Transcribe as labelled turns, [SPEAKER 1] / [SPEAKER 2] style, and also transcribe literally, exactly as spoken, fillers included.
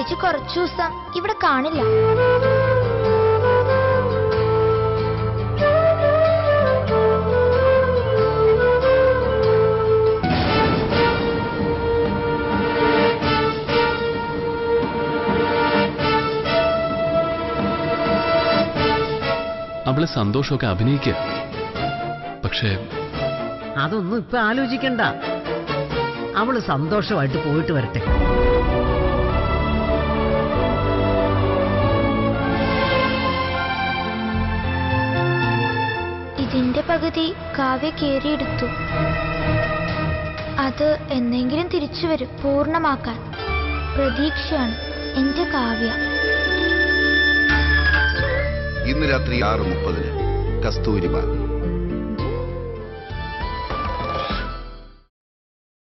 [SPEAKER 1] ചേച്ചി കുറച്ചു ദിവസം ഇവിടെ കാണില്ല.
[SPEAKER 2] അവള് സന്തോഷമൊക്കെ അഭിനയിക്കുക. പക്ഷേ
[SPEAKER 3] അതൊന്നും ഇപ്പൊ ആലോചിക്കണ്ട. അവള് സന്തോഷമായിട്ട് പോയിട്ട് വരട്ടെ.
[SPEAKER 1] ഇതിന്റെ പകുതി കാവ്യ കേറിയെടുത്തു. അത് എന്നെങ്കിലും തിരിച്ചു വരും പൂർണ്ണമാക്കാൻ. പ്രതീക്ഷയാണ് എന്റെ കാവ്യ.
[SPEAKER 4] ഇന്ന് രാത്രി ആറ് മുപ്പതിന് കസ്തൂരിമാൻ.